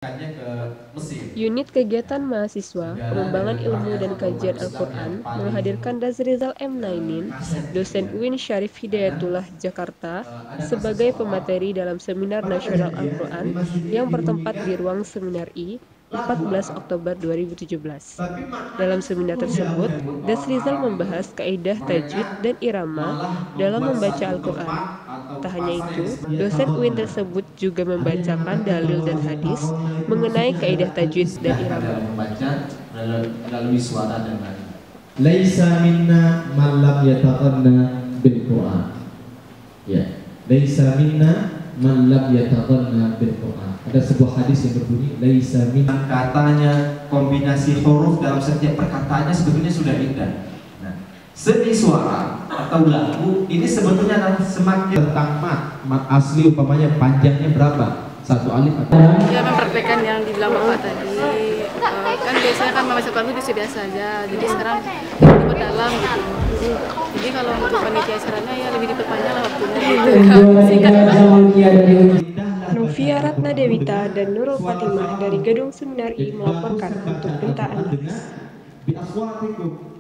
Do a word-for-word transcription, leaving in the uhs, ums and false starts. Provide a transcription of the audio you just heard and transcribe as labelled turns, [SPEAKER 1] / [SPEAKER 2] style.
[SPEAKER 1] ke Mesir.
[SPEAKER 2] Unit Kegiatan Mahasiswa, Pengembangan Ilmu dan Kajian Al-Quran menghadirkan Dazrizal M. Nainin, dosen U I N Syarif Hidayatullah, Jakarta, sebagai pemateri dalam Seminar Nasional Al-Quran yang bertempat di Ruang Seminar I, empat belas Oktober dua ribu tujuh belas. Dalam seminar tersebut, Dazrizal membahas kaidah tajwid dan irama dalam membaca Al-Quran. Tak hanya itu, dosen U I N tersebut juga membacakan dalil dan hadis mengenai kaidah tajwid dan irama.
[SPEAKER 1] Membaca melalui suara dan nada.
[SPEAKER 3] Laisa minna man lam yataghanna bil Qur'an. Ya, laisa minna man lam yataghanna bil Qur'an. Ada sebuah hadis yang berbunyi laisa minna.
[SPEAKER 1] Katanya, kombinasi huruf dalam setiap perkataannya sebetulnya sudah indah. Nah, seni suara atau lagu ini sebetulnya adalah semakin
[SPEAKER 3] Tentang mat, mat asli umpamanya panjangnya berapa? Satu alif atau?
[SPEAKER 4] Ya, mempraktekkan yang dibilang Bapak tadi. Uh, kan biasanya kan membaca Quran itu biasa aja. Jadi sekarang lebih diperdalam gitu. Jadi kalau untuk panitia acaranya ya lebih diperpanjang lah waktunya gitu. Singkat.
[SPEAKER 2] Novia Ratna Dewita dan Nurul Fatimah dari Gedung Seminar I melaporkan untuk Berita Andalas.